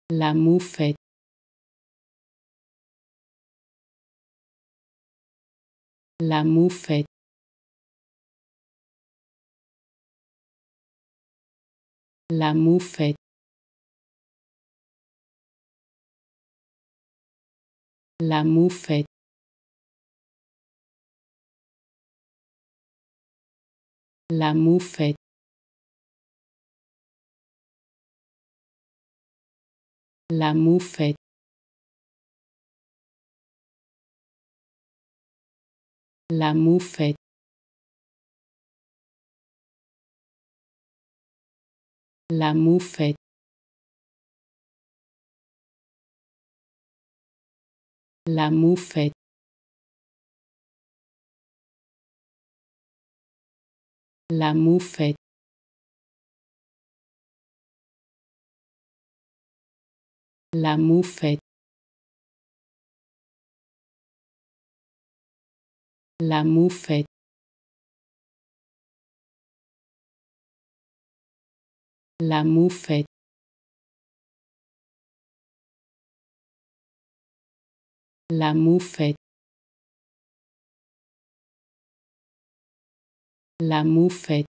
la mouffette, la mouffette, la mouffette, la mouffette, la mouffette, la mouffette, la mouffette, la mouffette, la mouffette, la mouffette, la mouffette, la mouffette, la mouffette, la mouffette, la mouffette,